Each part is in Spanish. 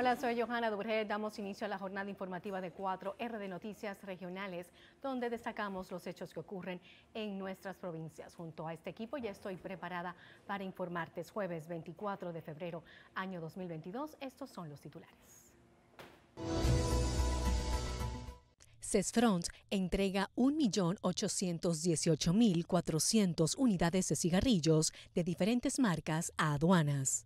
Hola, soy Johanna Dubré. Damos inicio a la jornada informativa de 4R de Noticias Regionales, donde destacamos los hechos que ocurren en nuestras provincias. Junto a este equipo ya estoy preparada para informarte. Es jueves 24 de febrero, año 2022. Estos son los titulares. CESFRONT entrega 1.818.400 unidades de cigarrillos de diferentes marcas a aduanas.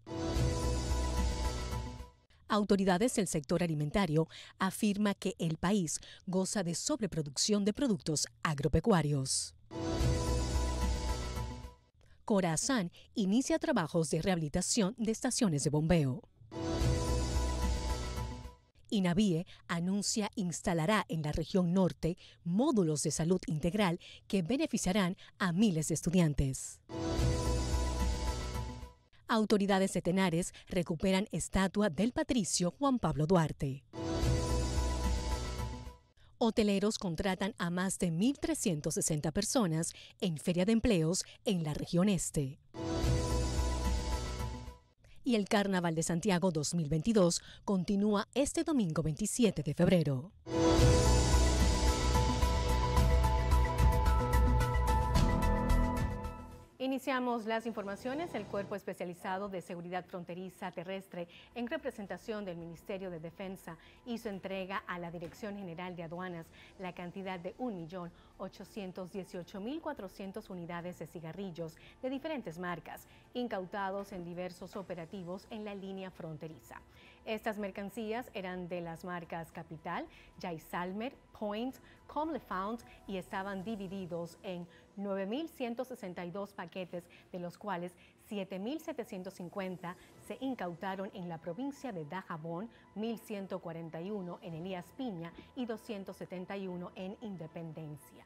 Autoridades del sector alimentario afirman que el país goza de sobreproducción de productos agropecuarios. Corazán inicia trabajos de rehabilitación de estaciones de bombeo. INAVIE anuncia instalará en la región norte módulos de salud integral que beneficiarán a miles de estudiantes. Autoridades de Tenares recuperan estatua del patricio Juan Pablo Duarte. Hoteleros contratan a más de 1.360 personas en Feria de Empleos en la región este. Y el Carnaval de Santiago 2022 continúa este domingo 27 de febrero. Iniciamos las informaciones. El Cuerpo Especializado de Seguridad Fronteriza Terrestre, en representación del Ministerio de Defensa, hizo entrega a la Dirección General de Aduanas la cantidad de 1.818.400 unidades de cigarrillos de diferentes marcas, incautados en diversos operativos en la línea fronteriza. Estas mercancías eran de las marcas Capital, Jaisalmer, Point, Comle Found y estaban divididos en 9.162 paquetes, de los cuales 7.750 se incautaron en la provincia de Dajabón, 1.141 en Elías Piña y 271 en Independencia.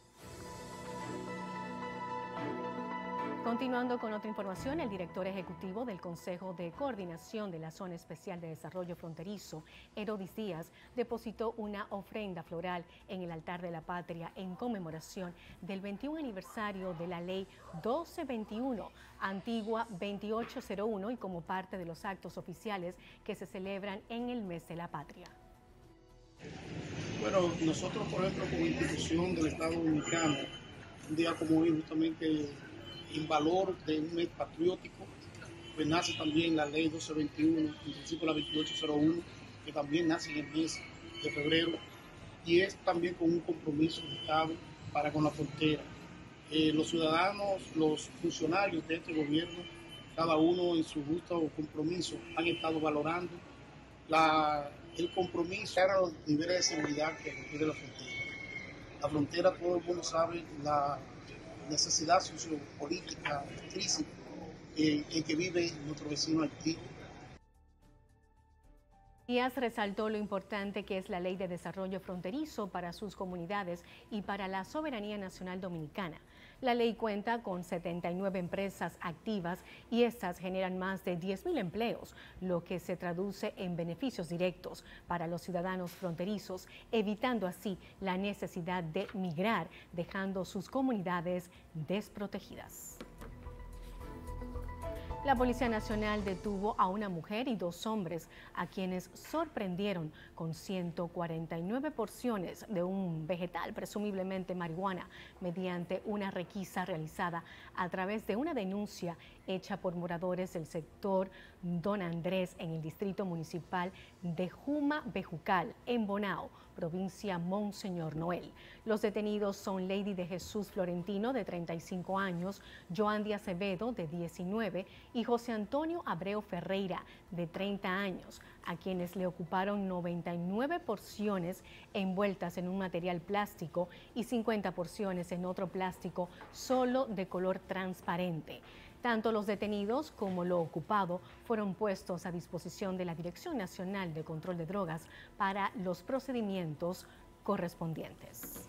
Continuando con otra información, el director ejecutivo del Consejo de Coordinación de la Zona Especial de Desarrollo Fronterizo, Herodis Díaz, depositó una ofrenda floral en el altar de la patria en conmemoración del 21 aniversario de la Ley 1221, antigua 2801, y como parte de los actos oficiales que se celebran en el mes de la patria. Bueno, nosotros, por ejemplo, como institución del Estado Dominicano, un día como hoy, justamente en valor de un mes patriótico, pues nace también la ley 1221, en principio la 2801, que también nace en el mes de febrero, y es también con un compromiso del Estado para con la frontera. Los ciudadanos, los funcionarios de este gobierno, cada uno en su justo compromiso, han estado valorando el compromiso a los niveles de seguridad que requiere la frontera. La frontera, todo el mundo sabe, la necesidad sociopolítica intrínseca en que vive nuestro vecino Haití. Díaz resaltó lo importante que es la Ley de Desarrollo Fronterizo para sus comunidades y para la soberanía nacional dominicana. La ley cuenta con 79 empresas activas y estas generan más de 10.000 empleos, lo que se traduce en beneficios directos para los ciudadanos fronterizos, evitando así la necesidad de migrar, dejando sus comunidades desprotegidas. La Policía Nacional detuvo a una mujer y 2 hombres a quienes sorprendieron con 149 porciones de un vegetal, presumiblemente marihuana, mediante una requisa realizada a través de una denuncia hecha por moradores del sector Don Andrés en el distrito municipal de Juma Bejucal, en Bonao, provincia Monseñor Noel. Los detenidos son Lady de Jesús Florentino, de 35 años, Joandy Acevedo, de 19, y José Antonio Abreu Ferreira, de 30 años, a quienes le ocuparon 99 porciones envueltas en un material plástico y 50 porciones en otro plástico solo de color transparente. Tanto los detenidos como lo ocupado fueron puestos a disposición de la Dirección Nacional de Control de Drogas para los procedimientos correspondientes.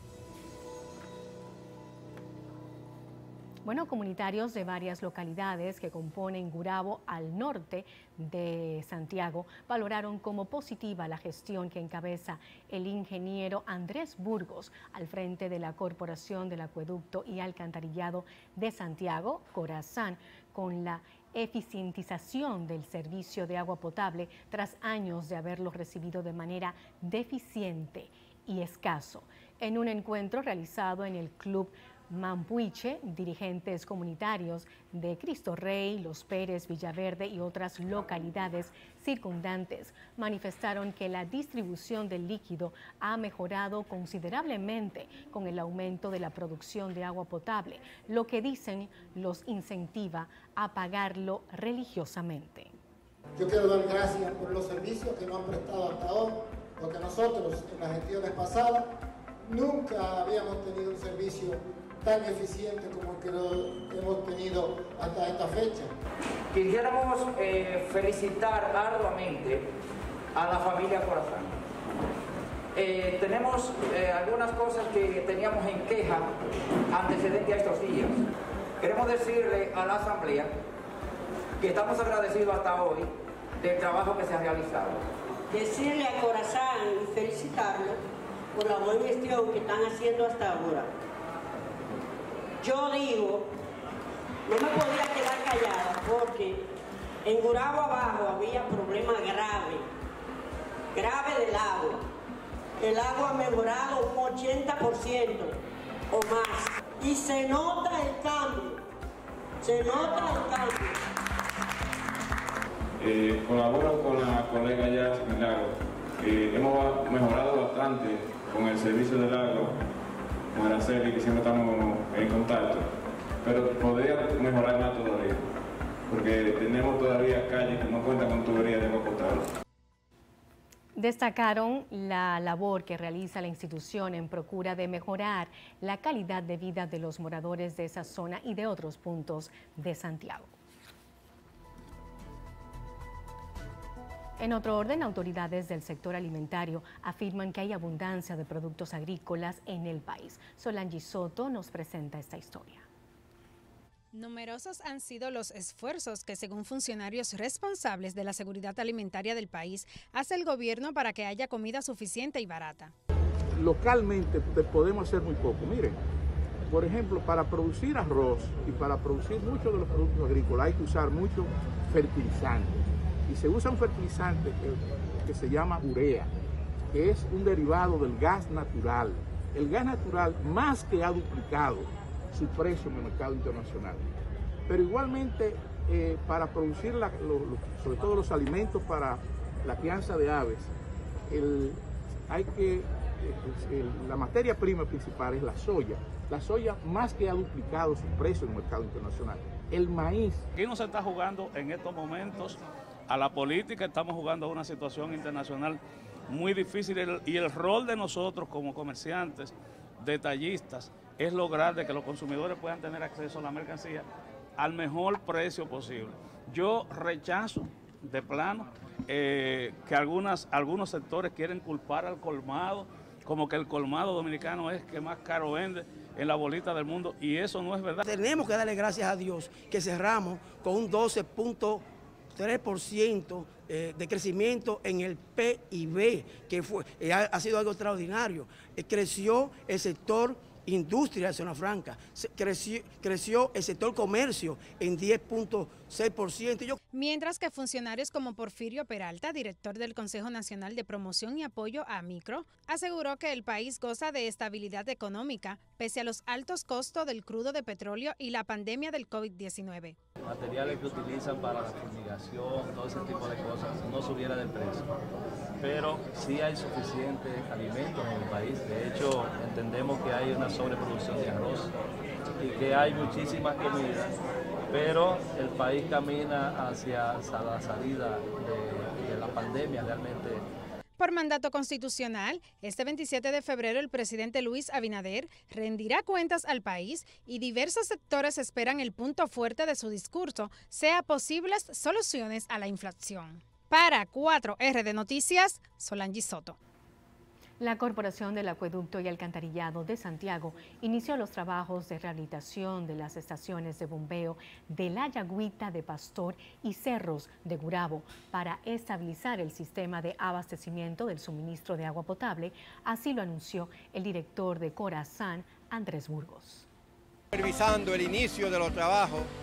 Bueno, comunitarios de varias localidades que componen Gurabo al norte de Santiago valoraron como positiva la gestión que encabeza el ingeniero Andrés Burgos al frente de la Corporación del Acueducto y Alcantarillado de Santiago, Corazán, con la eficientización del servicio de agua potable tras años de haberlo recibido de manera deficiente y escaso. En un encuentro realizado en el Club Mampuiche, dirigentes comunitarios de Cristo Rey, Los Pérez, Villaverde y otras localidades circundantes manifestaron que la distribución del líquido ha mejorado considerablemente con el aumento de la producción de agua potable, lo que dicen los incentiva a pagarlo religiosamente. Yo quiero dar gracias por los servicios que nos han prestado hasta hoy, porque nosotros en las gestiones pasadas nunca habíamos tenido un servicio tan eficiente como el que lo hemos tenido hasta esta fecha. Quisiéramos felicitar arduamente a la familia Corazán. Tenemos algunas cosas que teníamos en queja antecedente a estos días. Queremos decirle a la Asamblea que estamos agradecidos hasta hoy del trabajo que se ha realizado. Decirle a Corazán y felicitarlo por la buena gestión que están haciendo hasta ahora. Yo digo, no me podía quedar callada porque en Gurabo abajo había problemas graves del agua. El agua ha mejorado un 80% o más. Y se nota el cambio, Colaboro con la colega Jazz Milagro. Hemos mejorado bastante con el servicio del agua, con Araceli, que siempre estamos en contacto, pero podría mejorar más todavía, porque tenemos todavía calles que no cuentan con tuberías de agua potable. Destacaron la labor que realiza la institución en procura de mejorar la calidad de vida de los moradores de esa zona y de otros puntos de Santiago. En otro orden, autoridades del sector alimentario afirman que hay abundancia de productos agrícolas en el país. Solange Soto nos presenta esta historia. Numerosos han sido los esfuerzos que, según funcionarios responsables de la seguridad alimentaria del país, hace el gobierno para que haya comida suficiente y barata. Localmente podemos hacer muy poco. Miren, por ejemplo, para producir arroz y para producir muchos de los productos agrícolas hay que usar mucho fertilizante. Y se usa un fertilizante que se llama urea, que es un derivado del gas natural. El gas natural más que ha duplicado su precio en el mercado internacional. Pero igualmente para producir sobre todo los alimentos para la crianza de aves, la materia prima principal es la soya. La soya más que ha duplicado su precio en el mercado internacional. El maíz. Aquí no se está jugando en estos momentos a la política, estamos jugando a una situación internacional muy difícil y el rol de nosotros como comerciantes, detallistas, es lograr de que los consumidores puedan tener acceso a la mercancía al mejor precio posible. Yo rechazo de plano que algunos sectores quieren culpar al colmado, como que el colmado dominicano es que más caro vende en la bolita del mundo, y eso no es verdad. Tenemos que darle gracias a Dios que cerramos con un 12.3% de crecimiento en el PIB, que ha sido algo extraordinario. Creció el sector industria de Zona Franca, creció el sector comercio en 10.6%. Mientras que funcionarios como Porfirio Peralta, director del Consejo Nacional de Promoción y Apoyo a Micro, aseguró que el país goza de estabilidad económica pese a los altos costos del crudo de petróleo y la pandemia del COVID-19. Materiales que utilizan para la fumigación, todo ese tipo de cosas, no subiera de precio. Pero sí hay suficientes alimentos en el país. De hecho, entendemos que hay una sobreproducción de arroz y que hay muchísimas comidas, pero el país camina hacia la salida de la pandemia realmente. Por mandato constitucional, este 27 de febrero el presidente Luis Abinader rendirá cuentas al país y diversos sectores esperan el punto fuerte de su discurso sea posibles soluciones a la inflación. Para 4R de Noticias, Solange Soto. La Corporación del Acueducto y Alcantarillado de Santiago inició los trabajos de rehabilitación de las estaciones de bombeo de La Yagüita de Pastor y Cerros de Gurabo para estabilizar el sistema de abastecimiento del suministro de agua potable, así lo anunció el director de Corazán, Andrés Burgos. Supervisando el inicio de los trabajos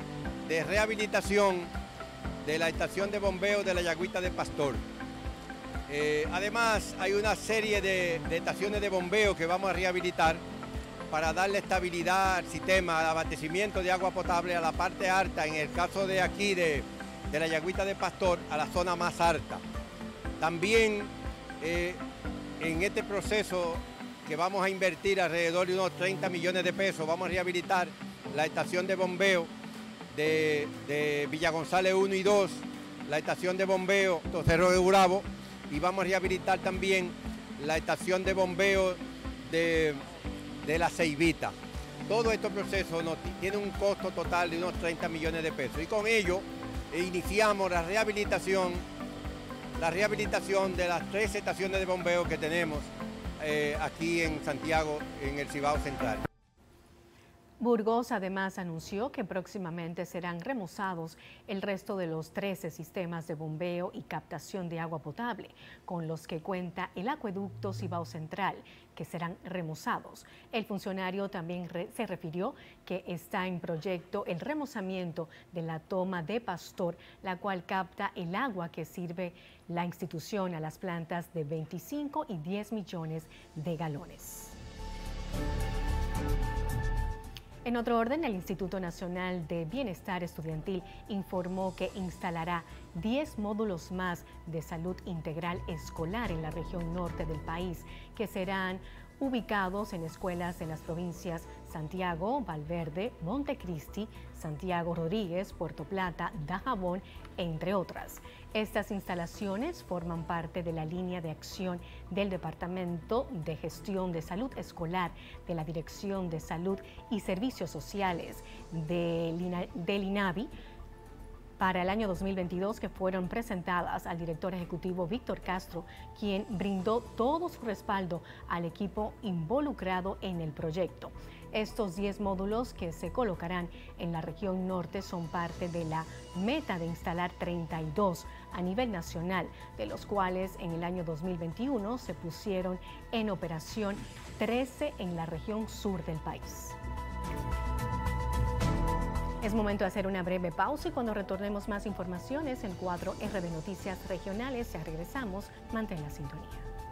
de rehabilitación de la estación de bombeo de la Yagüita de Pastor. Además, hay una serie de estaciones de bombeo que vamos a rehabilitar para darle estabilidad al sistema de abastecimiento de agua potable a la parte alta, en el caso de aquí de la Yagüita de Pastor, a la zona más alta. También en este proceso que vamos a invertir alrededor de unos 30 millones de pesos, vamos a rehabilitar la estación de bombeo de Villa González 1 y 2, la estación de bombeo de Cerro de Gurabo, y vamos a rehabilitar también la estación de bombeo de la Ceibita. Todo este proceso tiene un costo total de unos 30 millones de pesos y con ello iniciamos la rehabilitación de las 3 estaciones de bombeo que tenemos aquí en Santiago, en el Cibao Central. Burgos además anunció que próximamente serán remozados el resto de los 13 sistemas de bombeo y captación de agua potable con los que cuenta el acueducto Cibao Central, que serán remozados. El funcionario también se refirió que está en proyecto el remozamiento de la toma de Pastor, la cual capta el agua que sirve la institución a las plantas de 25 y 10 millones de galones. En otro orden, el Instituto Nacional de Bienestar Estudiantil informó que instalará 10 módulos más de salud integral escolar en la región norte del país, que serán ubicados en escuelas en las provincias Santiago, Valverde, Montecristi, Santiago Rodríguez, Puerto Plata, Dajabón, entre otras. Estas instalaciones forman parte de la línea de acción del Departamento de Gestión de Salud Escolar de la Dirección de Salud y Servicios Sociales del INAVI para el año 2022, que fueron presentadas al director ejecutivo Víctor Castro, quien brindó todo su respaldo al equipo involucrado en el proyecto. Estos 10 módulos que se colocarán en la región norte son parte de la meta de instalar 32 a nivel nacional, de los cuales en el año 2021 se pusieron en operación 13 en la región sur del país. Es momento de hacer una breve pausa y cuando retornemos más informaciones en 4R de Noticias Regionales, ya regresamos. Mantén la sintonía.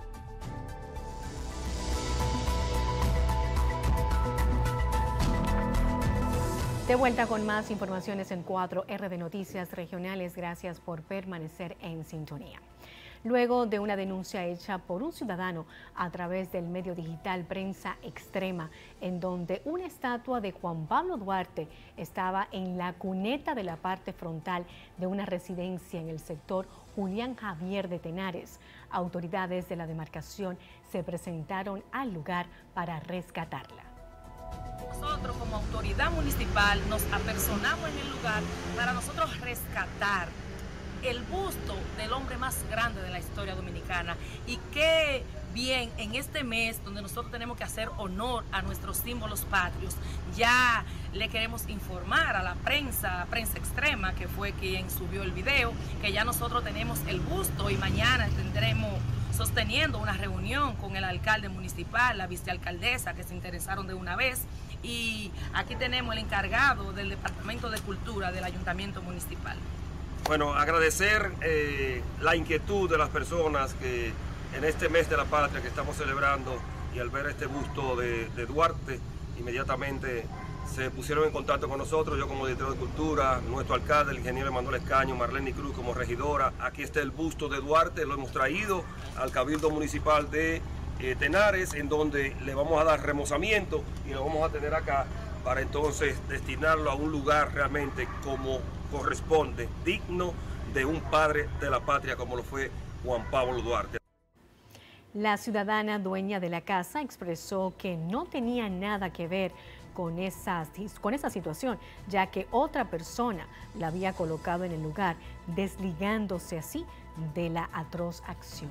De vuelta con más informaciones en 4R de Noticias Regionales. Gracias por permanecer en sintonía. Luego de una denuncia hecha por un ciudadano a través del medio digital Prensa Extrema, en donde una estatua de Juan Pablo Duarte estaba en la cuneta de la parte frontal de una residencia en el sector Julián Javier de Tenares, autoridades de la demarcación se presentaron al lugar para rescatarla. Nosotros como autoridad municipal nos apersonamos en el lugar para nosotros rescatar el busto del hombre más grande de la historia dominicana. Y qué bien en este mes donde nosotros tenemos que hacer honor a nuestros símbolos patrios. Ya le queremos informar a la prensa extrema, que fue quien subió el video, que ya nosotros tenemos el busto y mañana tendremos sosteniendo una reunión con el alcalde municipal, la vicealcaldesa, que se interesaron de una vez. Y aquí tenemos el encargado del Departamento de Cultura del Ayuntamiento Municipal. Bueno, agradecer la inquietud de las personas que en este mes de la patria que estamos celebrando y al ver este busto de Duarte, inmediatamente se pusieron en contacto con nosotros, yo como director de Cultura, nuestro alcalde, el ingeniero Emanuel Escaño, Marlene Cruz como regidora. Aquí está el busto de Duarte, lo hemos traído al Cabildo Municipal de Tenares, en donde le vamos a dar remozamiento y lo vamos a tener acá para entonces destinarlo a un lugar realmente como corresponde, digno de un padre de la patria como lo fue Juan Pablo Duarte. La ciudadana dueña de la casa expresó que no tenía nada que ver con esa situación, ya que otra persona la había colocado en el lugar, desligándose así de la atroz acción.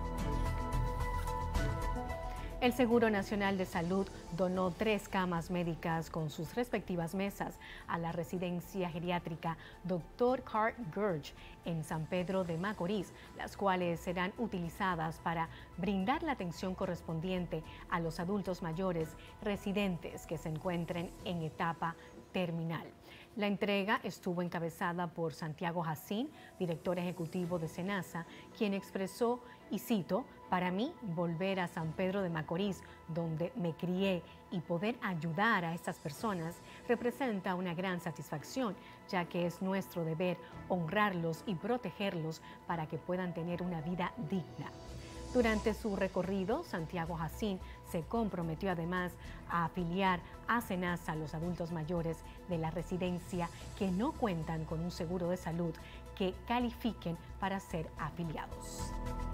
El Seguro Nacional de Salud donó 3 camas médicas con sus respectivas mesas a la residencia geriátrica Dr. Carl Gurge en San Pedro de Macorís, las cuales serán utilizadas para brindar la atención correspondiente a los adultos mayores residentes que se encuentren en etapa terminal. La entrega estuvo encabezada por Santiago Jacín, director ejecutivo de SENASA, quien expresó, y cito, "Para mí, volver a San Pedro de Macorís, donde me crié, y poder ayudar a estas personas representa una gran satisfacción, ya que es nuestro deber honrarlos y protegerlos para que puedan tener una vida digna". Durante su recorrido, Santiago Jacín se comprometió además a afiliar a SENASA a los adultos mayores de la residencia que no cuentan con un seguro de salud que califiquen para ser afiliados.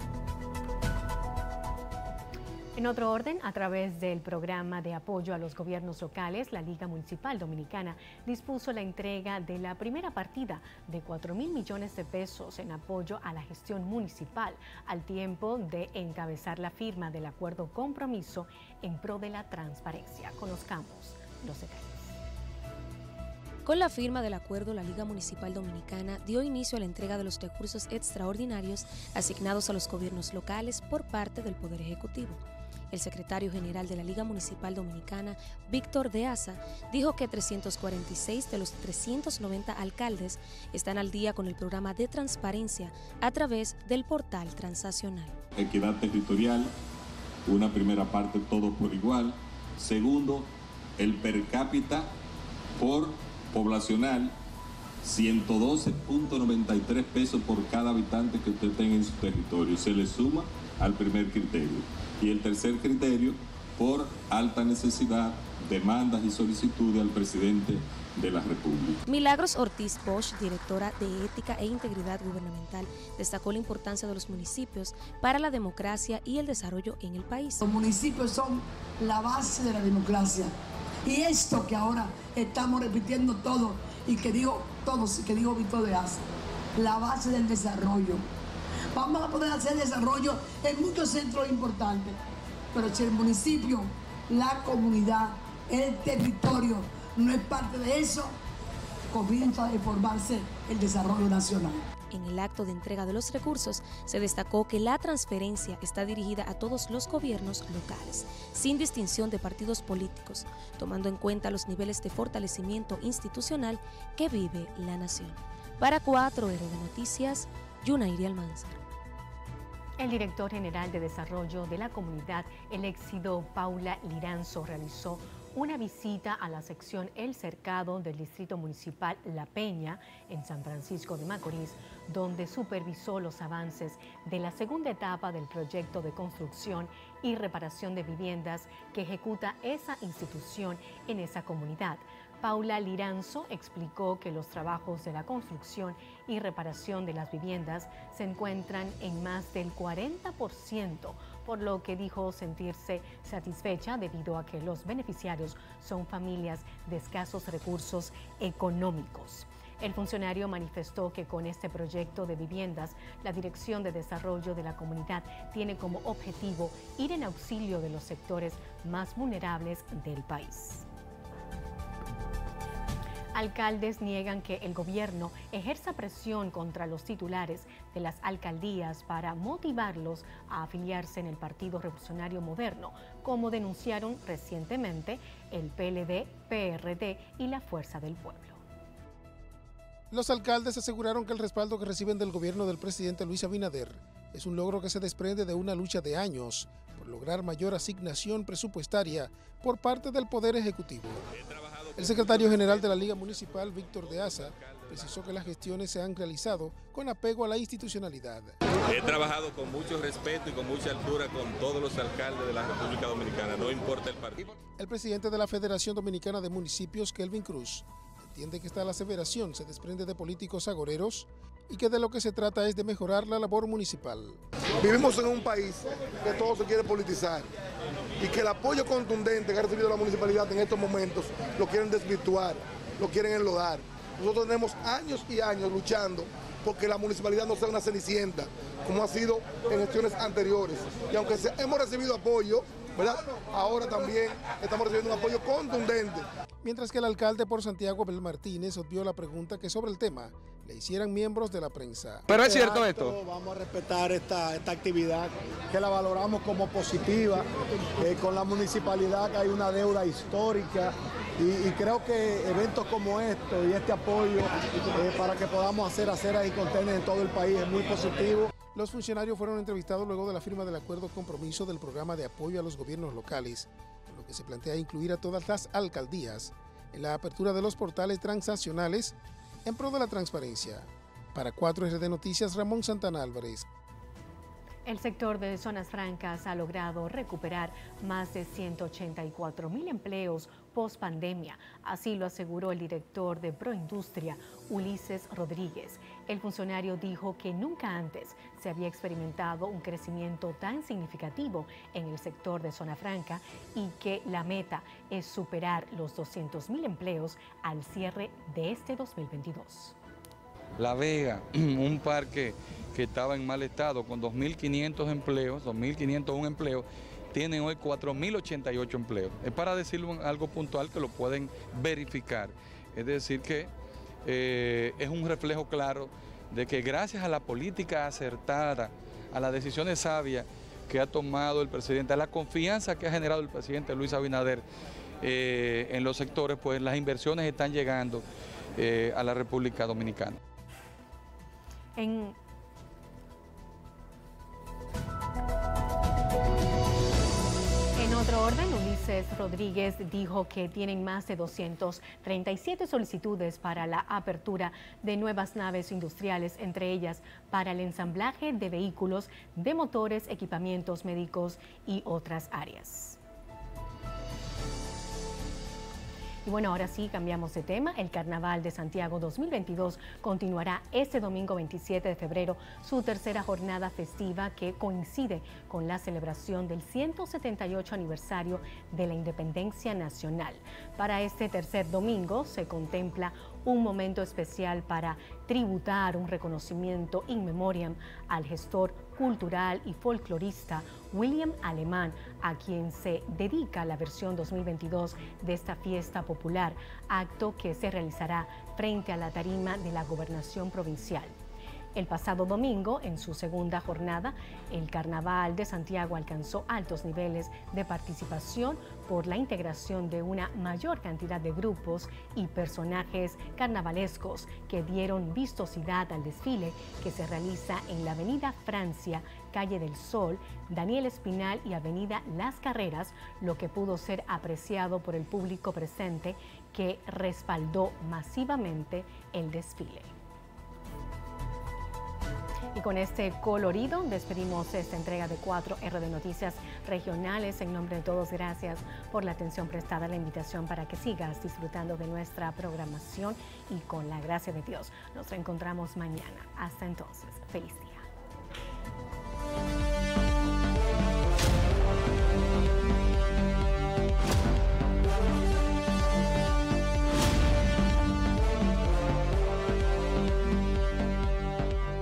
En otro orden, a través del programa de apoyo a los gobiernos locales, la Liga Municipal Dominicana dispuso la entrega de la primera partida de 4.000 millones de pesos en apoyo a la gestión municipal, al tiempo de encabezar la firma del acuerdo compromiso en pro de la transparencia. Conozcamos los detalles. Con la firma del acuerdo, la Liga Municipal Dominicana dio inicio a la entrega de los recursos extraordinarios asignados a los gobiernos locales por parte del Poder Ejecutivo. El secretario general de la Liga Municipal Dominicana, Víctor de Asa, dijo que 346 de los 390 alcaldes están al día con el programa de transparencia a través del portal transaccional. Equidad territorial, una primera parte todos por igual. Segundo, el per cápita por poblacional, 112.93 pesos por cada habitante que usted tenga en su territorio. Se le suma al primer criterio. Y el tercer criterio, por alta necesidad, demandas y solicitudes al presidente de la República. Milagros Ortiz Bosch, directora de Ética e Integridad Gubernamental, destacó la importancia de los municipios para la democracia y el desarrollo en el país. Los municipios son la base de la democracia. Y esto que ahora estamos repitiendo todo y que dijo Víctor de Asa, la base del desarrollo. Vamos a poder hacer desarrollo en muchos centros importantes, pero si el municipio, la comunidad, el territorio no es parte de eso, comienza a deformarse el desarrollo nacional. En el acto de entrega de los recursos, se destacó que la transferencia está dirigida a todos los gobiernos locales, sin distinción de partidos políticos, tomando en cuenta los niveles de fortalecimiento institucional que vive la nación. Para 4R de Noticias, Yunairi Almanzar. El director general de Desarrollo de la Comunidad, el éxito Paula Liranzo, realizó una visita a la sección El Cercado del Distrito Municipal La Peña, en San Francisco de Macorís, donde supervisó los avances de la segunda etapa del proyecto de construcción y reparación de viviendas que ejecuta esa institución en esa comunidad. Paula Liranzo explicó que los trabajos de la construcción y reparación de las viviendas se encuentran en más del 40%, por lo que dijo sentirse satisfecha debido a que los beneficiarios son familias de escasos recursos económicos. El funcionario manifestó que con este proyecto de viviendas, la Dirección de Desarrollo de la Comunidad tiene como objetivo ir en auxilio de los sectores más vulnerables del país. Alcaldes niegan que el gobierno ejerza presión contra los titulares de las alcaldías para motivarlos a afiliarse en el Partido Revolucionario Moderno, como denunciaron recientemente el PLD, PRD y la Fuerza del Pueblo. Los alcaldes aseguraron que el respaldo que reciben del gobierno del presidente Luis Abinader es un logro que se desprende de una lucha de años por lograr mayor asignación presupuestaria por parte del Poder Ejecutivo. El secretario general de la Liga Municipal, Víctor de Asa, precisó que las gestiones se han realizado con apego a la institucionalidad. He trabajado con mucho respeto y con mucha altura con todos los alcaldes de la República Dominicana, no importa el partido. El presidente de la Federación Dominicana de Municipios, Kelvin Cruz, entiende que esta aseveración se desprende de políticos agoreros y que de lo que se trata es de mejorar la labor municipal. Vivimos en un país que todo se quiere politizar y que el apoyo contundente que ha recibido la municipalidad en estos momentos lo quieren desvirtuar, lo quieren enlodar. Nosotros tenemos años y años luchando porque la municipalidad no sea una cenicienta, como ha sido en gestiones anteriores. Y aunque hemos recibido apoyo, ¿verdad?, ahora también estamos recibiendo un apoyo contundente. Mientras que el alcalde por Santiago, Abel Martínez, obvió la pregunta que sobre el tema le hicieran miembros de la prensa. ¿Pero es cierto esto? Vamos a respetar esta actividad, que la valoramos como positiva. Con la municipalidad que hay una deuda histórica Y creo que eventos como estos y este apoyo para que podamos hacer aceras y contenedores en todo el país es muy positivo. Los funcionarios fueron entrevistados luego de la firma del acuerdo compromiso del programa de apoyo a los gobiernos locales, con lo que se plantea incluir a todas las alcaldías en la apertura de los portales transaccionales en pro de la transparencia. Para 4RD Noticias, Ramón Santana Álvarez. El sector de zonas francas ha logrado recuperar más de 184.000 empleos post-pandemia. Así lo aseguró el director de Proindustria, Ulises Rodríguez. El funcionario dijo que nunca antes se había experimentado un crecimiento tan significativo en el sector de zona franca y que la meta es superar los 200.000 empleos al cierre de este 2022. La Vega, un parque que estaba en mal estado con 2.500 empleos, 2.501 empleos, tienen hoy 4.088 empleos. Es para decirlo algo puntual que lo pueden verificar. Es decir que es un reflejo claro de que gracias a la política acertada, a las decisiones sabias que ha tomado el presidente, a la confianza que ha generado el presidente Luis Abinader en los sectores, pues las inversiones están llegando a la República Dominicana. En otro orden, Ulises Rodríguez dijo que tienen más de 237 solicitudes para la apertura de nuevas naves industriales, entre ellas para el ensamblaje de vehículos, de motores, equipamientos médicos y otras áreas. Y bueno, ahora sí, cambiamos de tema. El Carnaval de Santiago 2022 continuará este domingo 27 de febrero su tercera jornada festiva que coincide con la celebración del 178 aniversario de la Independencia Nacional. Para este tercer domingo se contempla un momento especial para tributar un reconocimiento in memoriam al gestor cultural y folclorista William Alemán, a quien se dedica la versión 2022 de esta fiesta popular, acto que se realizará frente a la tarima de la Gobernación Provincial. El pasado domingo, en su segunda jornada, el Carnaval de Santiago alcanzó altos niveles de participación por la integración de una mayor cantidad de grupos y personajes carnavalescos que dieron vistosidad al desfile que se realiza en la Avenida Francia, Calle del Sol, Daniel Espinal y Avenida Las Carreras, lo que pudo ser apreciado por el público presente que respaldó masivamente el desfile. Y con este colorido despedimos esta entrega de 4RD Noticias Regionales. En nombre de todos, gracias por la atención prestada, la invitación para que sigas disfrutando de nuestra programación y con la gracia de Dios nos reencontramos mañana. Hasta entonces, feliz día.